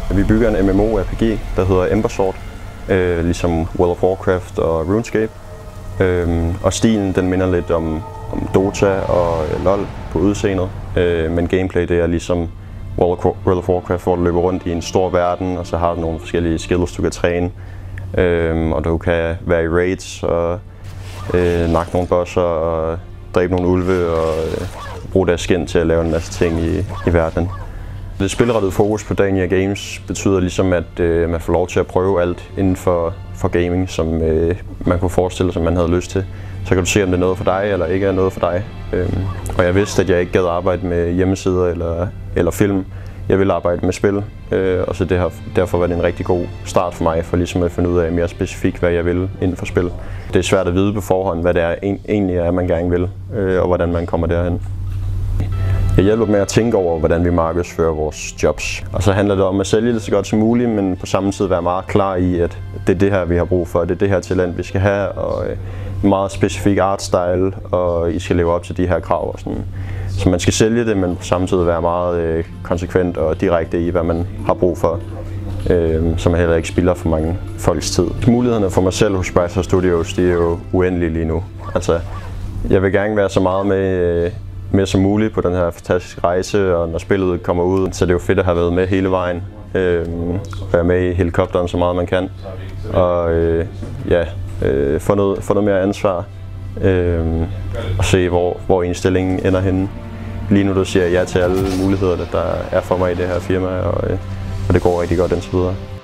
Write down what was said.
Vi bygger en MMO-RPG, der hedder Embersword, ligesom World of Warcraft og RuneScape. Og stilen den minder lidt om Dota og LoL på udseendet, men gameplay det er ligesom World of Warcraft, hvor du løber rundt i en stor verden, og så har du nogle forskellige skills, du kan træne. Og du kan være i raids og nakke nogle bosser og dræbe nogle ulve og bruge deres skin til at lave en masse ting i verdenen. Det spilrettede fokus på Dania Games betyder ligesom, at man får lov til at prøve alt inden for gaming, som man kunne forestille sig, man havde lyst til. Så kan du se, om det er noget for dig eller ikke er noget for dig. Og jeg vidste, at jeg ikke gad arbejde med hjemmesider eller film. Jeg ville arbejde med spil, og så derfor var det en rigtig god start for mig, for ligesom at finde ud af mere specifikt, hvad jeg vil inden for spil. Det er svært at vide på forhånd, hvad det er, egentlig er, man gerne vil, og hvordan man kommer derhen. Jeg hjælper med at tænke over, hvordan vi markedsfører vores jobs. Og så handler det om at sælge det så godt som muligt, men på samme tid være meget klar i, at det er det her, vi har brug for, det er det her talent, vi skal have, og en meget specifik artstyle, og I skal leve op til de her krav. Og sådan. Så man skal sælge det, men på samme tid være meget konsekvent og direkte i, hvad man har brug for, så man heller ikke spilder for mange folks tid. Mulighederne for mig selv hos Spricer Studios, de er jo uendelige lige nu. Altså, jeg vil gerne være så meget med som muligt på den her fantastiske rejse, og når spillet kommer ud, så det er jo fedt at have været med hele vejen. Være med i helikopteren så meget man kan, og få noget mere ansvar, og se hvor indstillingen ender henne. Lige nu der siger jeg ja til alle muligheder, der er for mig i det her firma, og det går rigtig godt indtil videre.